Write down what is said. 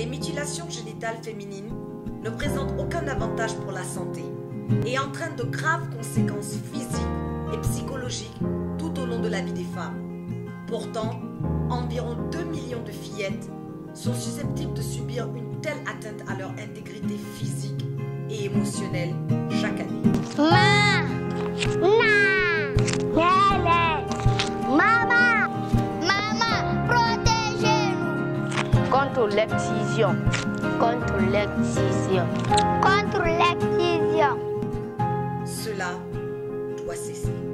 les mutilations génitales féminines ne présentent aucun avantage pour la santé et entraînent de graves conséquences physiques et psychologiques tout au long de la vie des femmes. Pourtant, environ 2 millions de fillettes sont susceptibles de subir une telle atteinte à leur intégrité physique et émotionnelle chaque année. Maman, protégez-nous contre l'excision. contre l'excision. Contre l'excision. Cela doit cesser.